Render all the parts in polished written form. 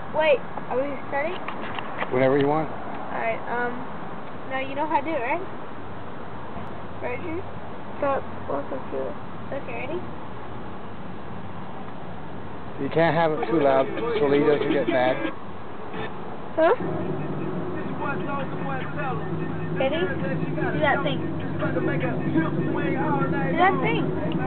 Wait, are we starting? Whenever you want. Alright, now you know how to do it, right? Ready? So, welcome to it. Okay, ready? You can't have it too loud so Lee doesn't get mad. Huh? Ready? Do that thing. Do that thing.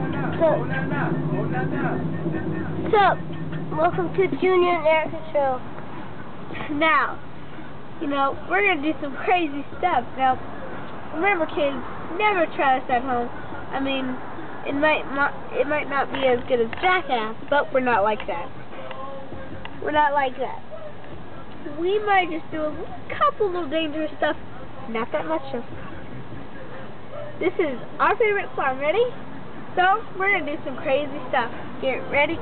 What's up? Welcome to Junior and Erica Show. Now, we're going to do some crazy stuff. Now, remember kids, never try this at home. I mean, it might not be as good as Jackass, but we're not like that. We're not like that. We might just do a couple little dangerous stuff. Not that much though. This is our favorite farm. Ready? So, we're going to do some crazy stuff. Get ready?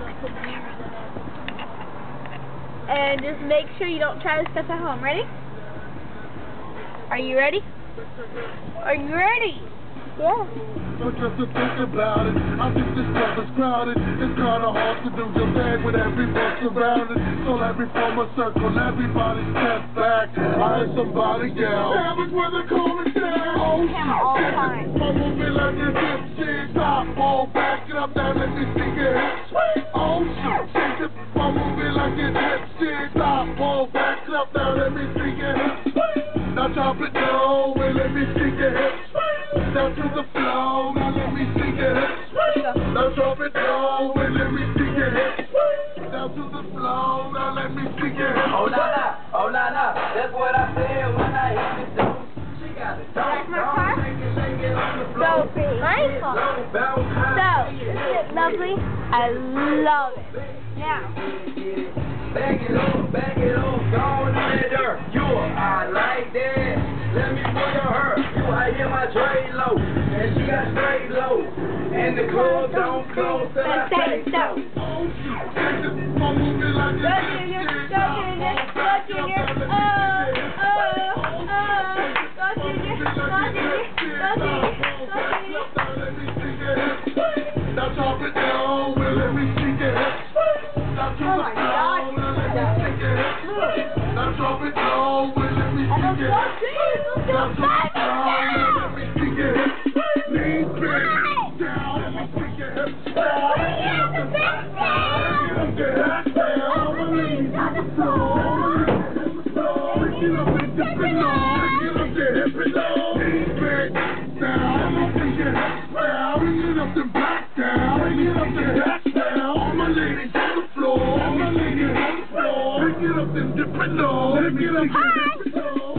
And just make sure you don't try this stuff at home. Ready? Are you ready? Are you ready? Yeah. But just to think about it, I think this stuff is crowded. It's kind of hard to do your thing with everyone surrounded. So let me form a circle, everybody step back. I heard somebody yell, "Savage when the coolest down." Oh shit, all the time. I'm moving like this dipshit. Stop, fall back it up now, let me see your hips. Oh shit, shake it. I'm moving like this dipshit. Stop, fall back it up now, let me see your hips. Now drop it low and let me see your hips. Down to the floor, now let me see your hips. Now drop it low and let me see your hips. Down to the floor, now let me see your hips. Oh nah nah, oh nah nah, that's what I said when I hit the door. She got it. That's my car? So, my car. So, isn't it lovely? I love it. Now. Back it up, go on in that dirt. I like that. Let me pull your hair. I hear my tray low, and she got straight low. And the club don't close till I say so. Oh shit, I'm moving like this. Go Junior, go Junior, go Junior. Go Junior, go Junior, go Junior. Now drop it down, well let me see your hips. Now to the floor, now let me see your hips. Now drop it down, well let me see your hips. Now to the floor, let me see your hips. Lean back down, let me see your hips. Get up your hips down, lean on the floor. Get up and dip it low, get up your hip and low. Lean back down, let me see your hips down. Bring it up and back down, bring it up and back down. All my ladies on the floor, all my ladies on the floor. Bring it up and dip it low, let me see your hips down.